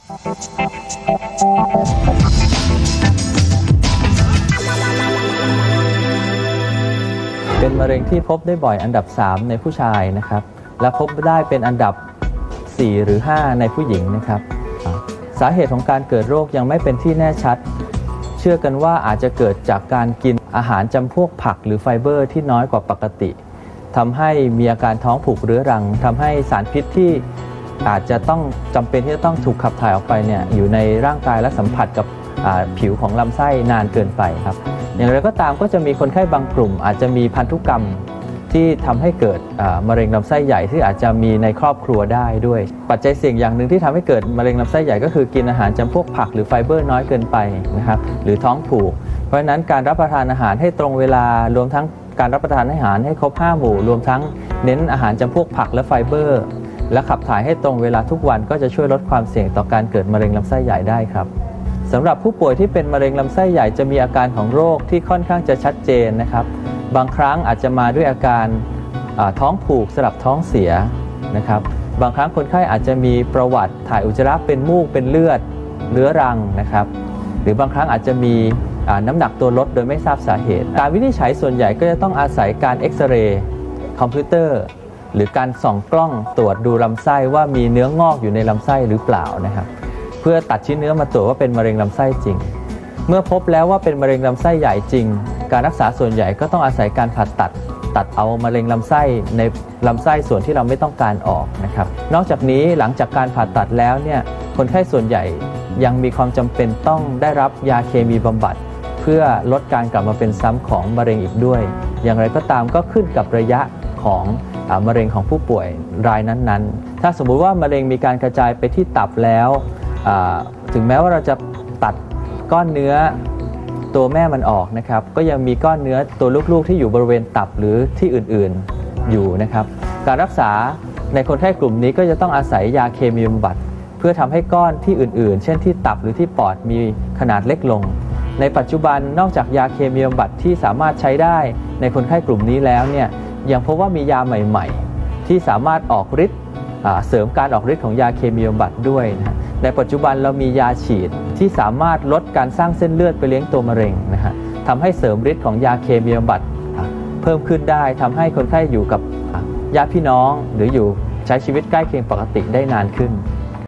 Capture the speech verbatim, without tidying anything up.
เป็นมะเร็งที่พบได้บ่อยอันดับสามในผู้ชายนะครับและพบได้เป็นอันดับสี่หรือห้าในผู้หญิงนะครับสาเหตุของการเกิดโรคยังไม่เป็นที่แน่ชัดเชื่อกันว่าอาจจะเกิดจากการกินอาหารจำพวกผักหรือไฟเบอร์ที่น้อยกว่าปกติทำให้มีอาการท้องผูกเรื้อรังทำให้สารพิษที่อาจจะต้องจำเป็นที่จะต้องถูกขับถ่ายออกไปเนี่ยอยู่ในร่างกายและสัมผัสกับผิวของลำไส้นานเกินไปครับอย่างไรก็ตามก็จะมีคนไข้บางกลุ่มอาจจะมีพันธุกรรมที่ทำให้เกิดมะเร็งลำไส้ใหญ่ที่อาจจะมีในครอบครัวได้ด้วยปัจจัยเสี่ยงอย่างหนึ่งที่ทำให้เกิดมะเร็งลำไส้ใหญ่ก็คือกินอาหารจำพวกผักหรือไฟเบอร์น้อยเกินไปนะครับหรือท้องผูกเพราะฉะนั้นการรับประทานอาหารให้ตรงเวลารวมทั้งการรับประทานอาหารให้ครบห้าหมู่รวมทั้งเน้นอาหารจำพวกผักและไฟเบอร์และขับถ่ายให้ตรงเวลาทุกวันก็จะช่วยลดความเสี่ยงต่อการเกิดมะเร็งลำไส้ใหญ่ได้ครับสำหรับผู้ป่วยที่เป็นมะเร็งลำไส้ใหญ่จะมีอาการของโรคที่ค่อนข้างจะชัดเจนนะครับบางครั้งอาจจะมาด้วยอาการท้องผูกสลับท้องเสียนะครับบางครั้งคนไข้อาจจะมีประวัติถ่ายอุจจาระเป็นมูกเป็นเลือดเรื้อรังนะครับหรือบางครั้งอาจจะมีน้ำหนักตัวลดโดยไม่ทราบสาเหตุการวินิจฉัยส่วนใหญ่ก็จะต้องอาศัยการเอ็กซเรย์คอมพิวเตอร์หรือการส่องกล้องตรวจดูลำไส้ว่ามีเนื้องอกอยู่ในลำไส้หรือเปล่านะครับเพื่อตัดชิ้นเนื้อมาตรวจว่าเป็นมะเร็งลำไส้จริงเมื่อพบแล้วว่าเป็นมะเร็งลำไส้ใหญ่จริงการรักษาส่วนใหญ่ก็ต้องอาศัยการผ่าตัดตัดเอามะเร็งลำไส้ในลำไส้ส่วนที่เราไม่ต้องการออกนะครับนอกจากนี้หลังจากการผ่าตัดแล้วเนี่ยคนไข้ส่วนใหญ่ยังมีความจำเป็นต้องได้รับยาเคมีบำบัดเพื่อลดการกลับมาเป็นซ้ำของมะเร็งอีกด้วยอย่างไรก็ตามก็ขึ้นกับระยะของมะเร็งของผู้ป่วยรายนั้นๆถ้าสมมุติว่ามะเร็งมีการกระจายไปที่ตับแล้วถึงแม้ว่าเราจะตัดก้อนเนื้อตัวแม่มันออกนะครับก็ยังมีก้อนเนื้อตัวลูกๆที่อยู่บริเวณตับหรือที่อื่นๆอยู่นะครับการรักษาในคนไข้กลุ่มนี้ก็จะต้องอาศัยยาเคมีบำบัดเพื่อทำให้ก้อนที่อื่นๆเช่นที่ตับหรือที่ปอดมีขนาดเล็กลงในปัจจุบันนอกจากยาเคมีบำบัดที่สามารถใช้ได้ในคนไข้กลุ่มนี้แล้วเนี่ยยังพบว่ามียาใหม่ๆที่สามารถออกฤทธิ์เสริมการออกฤทธิ์ของยาเคมีบำบัดด้วยนะในปัจจุบันเรามียาฉีดที่สามารถลดการสร้างเส้นเลือดไปเลี้ยงตัวมะเร็งนะฮะทำให้เสริมฤทธิ์ของยาเคมีบำบัดเพิ่มขึ้นได้ทำให้คนไข้อยู่กับญาติพี่น้องหรืออยู่ใช้ชีวิตใกล้เคียงปกติได้นานขึ้น